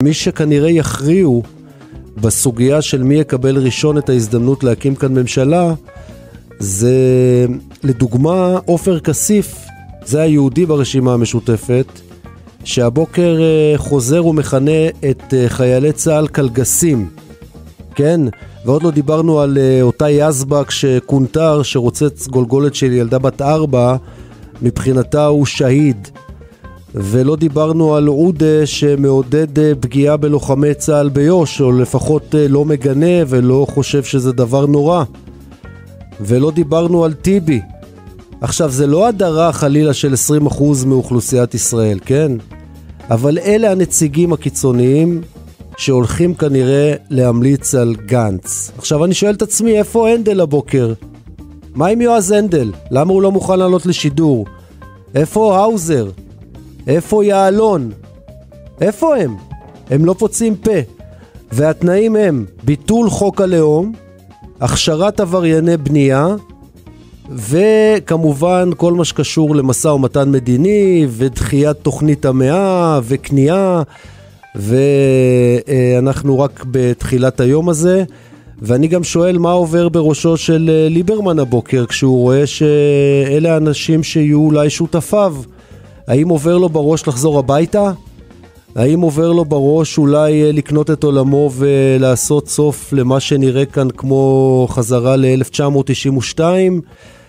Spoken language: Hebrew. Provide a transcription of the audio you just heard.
מי שכנראה יכריעו בסוגיה של מי יקבל ראשון את ההזדמנות להקים כאן ממשלה, זה לדוגמה עופר כסיף, זה היהודי ברשימה המשותפת, שהבוקר חוזר ומכנה את חיילי צה"ל קלגסים, כן? ועוד לא דיברנו על אותה יזבק שקונטר שרוצץ גולגולת של ילדה בת 4, מבחינתה הוא שהיד. ולא דיברנו על עודה שמעודד פגיעה בלוחמי צה"ל ביוש, או לפחות לא מגנה ולא חושב שזה דבר נורא. ולא דיברנו על טיבי. עכשיו, זה לא הדרה חלילה של 20% מאוכלוסיית ישראל, כן? אבל אלה הנציגים הקיצוניים שהולכים כנראה להמליץ על גנץ. עכשיו אני שואל את עצמי, איפה הנדל הבוקר? מה עם יועז הנדל? למה הוא לא מוכן לעלות לשידור? איפה האוזר? איפה יעלון? איפה הם? הם לא פוצעים פה. והתנאים הם ביטול חוק הלאום, הכשרת עברייני בנייה, וכמובן כל מה שקשור למשא ומתן מדיני, ודחיית תוכנית המאה, וקנייה, ואנחנו רק בתחילת היום הזה. ואני גם שואל מה עובר בראשו של ליברמן הבוקר, כשהוא רואה שאלה האנשים שיהיו אולי שותפיו. האם עובר לו בראש לחזור הביתה? האם עובר לו בראש אולי לקנות את עולמו ולעשות סוף למה שנראה כאן כמו חזרה ל-1992?